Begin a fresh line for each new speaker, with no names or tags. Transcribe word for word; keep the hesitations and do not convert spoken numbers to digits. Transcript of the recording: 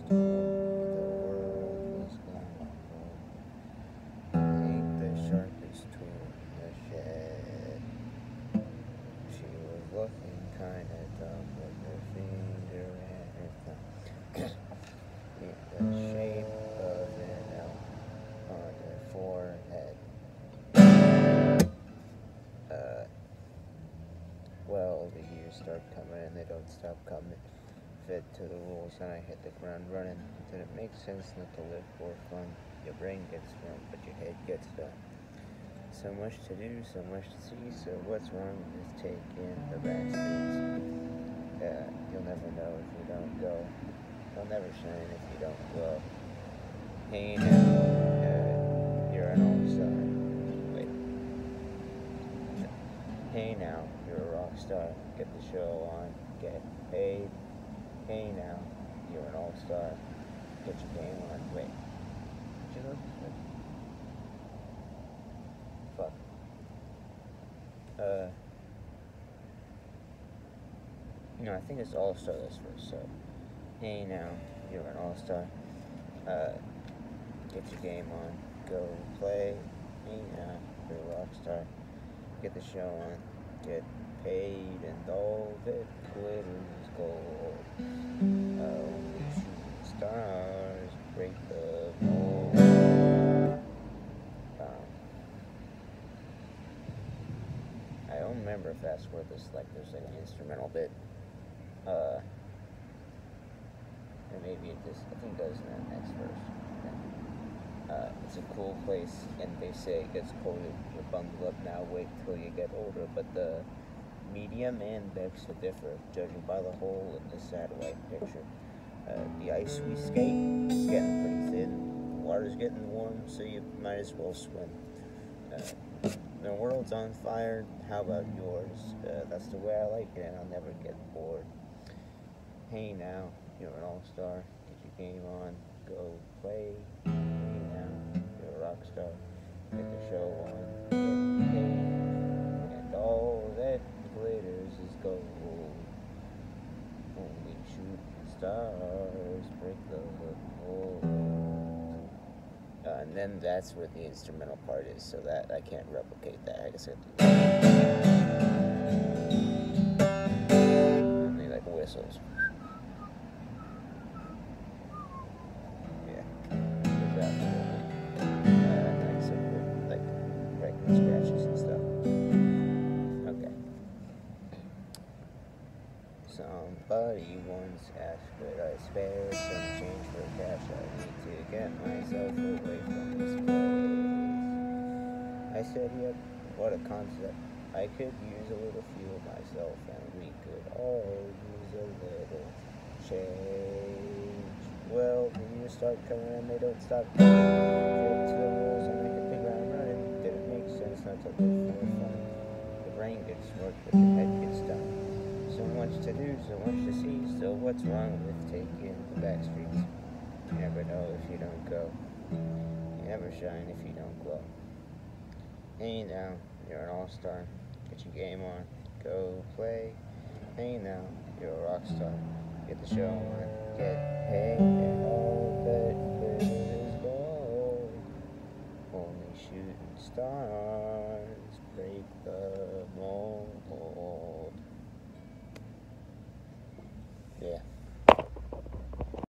told me the world was gonna fall. Ain't the sharpest tool in the shed. She was looking kinda dumb with her finger and her thumb in the shape of an L on her forehead. Uh, well, the years start coming and they don't stop coming. Fit to the rules and I hit the ground running. Did it make sense not to live for fun? Your brain gets warm, but your head gets done. So much to do, so much to see, so what's wrong with taking the back streets? Uh, you'll never know if you don't go. You'll never shine if you don't glow. Hey now, uh, you're an all-star. Wait. Hey now, you're a rock star. Get the show on, get paid. Hey now, you're an all-star. Get your game on. Wait. Did you know this? Fuck. Uh. No, I think it's all-star this first, so. Hey now, you're an all-star. Uh. Get your game on. Go play. Hey now, you're a rock star. Get the show on. Get paid, and all that glitters is gold. Only shooting stars break the mold. Um, I don't remember if that's where this, like, there's like an instrumental bit. Uh, or maybe it just, I think it does in that next verse. Uh, it's a cool place, and they say it gets colder. You're bundled up now, wait till you get older. But the media man begs to differ, judging by the hole in the satellite picture. Uh, the ice we skate is getting pretty thin. The water's getting warm, so you might as well swim. Uh, the world's on fire, how about yours? Uh, that's the way I like it, and I'll never get bored. Hey now, you're an all-star. Get your game on, go play. You're a rock star, get the show on, get paid, and all that glitters is gold. Only shooting stars break the mold. Uh, and then that's where the instrumental part is, so that I can't replicate that. I guess I have to. And they like whistles. Scratches and stuff. Okay. Somebody once asked, could I spare some change for cash? I need to get myself away from this place. I said, yep, what a concept. I could use a little fuel myself, and we could all use a little change. Well, the years start coming and they don't stop coming. Fit to the rules and make a big round running. Sense not to live for fun. The brain gets worked, but your head gets done. So much to do, so much to see. So what's wrong with taking the back streets? You never know if you don't go. You never shine if you don't glow. Hey now, you're an all-star. Get your game on. Go play. Hey now, you're a rock star. Get the show on. Get paid, and all that glitters is gold. Only shooting stars break the mold.